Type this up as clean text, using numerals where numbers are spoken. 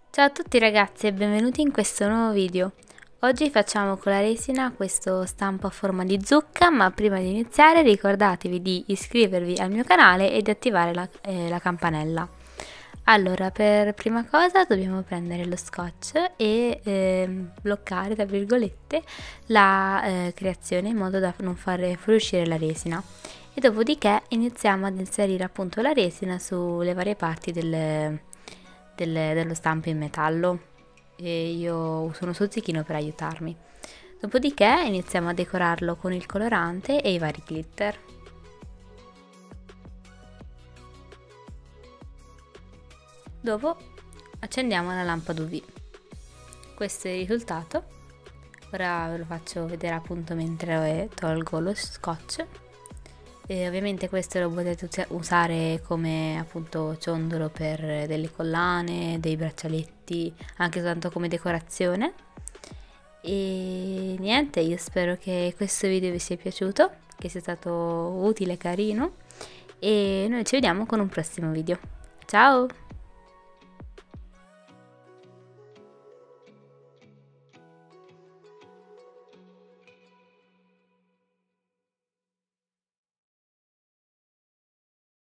Ciao a tutti ragazzi e benvenuti in questo nuovo video. Oggi facciamo con la resina questo stampo a forma di zucca, ma prima di iniziare ricordatevi di iscrivervi al mio canale e di attivare la campanella. Allora, per prima cosa dobbiamo prendere lo scotch e bloccare, tra virgolette, la creazione in modo da non far fuoriuscire la resina. E dopodiché iniziamo ad inserire appunto la resina sulle varie parti dello stampo in metallo e io uso uno stuzzichino per aiutarmi. Dopodiché iniziamo a decorarlo con il colorante e i vari glitter. Dopo accendiamo la lampada UV. Questo è il risultato. Ora ve lo faccio vedere appunto mentre tolgo lo scotch. E ovviamente questo lo potete usare come appunto ciondolo per delle collane, dei braccialetti, anche soltanto come decorazione. E niente, io spero che questo video vi sia piaciuto, che sia stato utile e carino, e noi ci vediamo con un prossimo video. Ciao!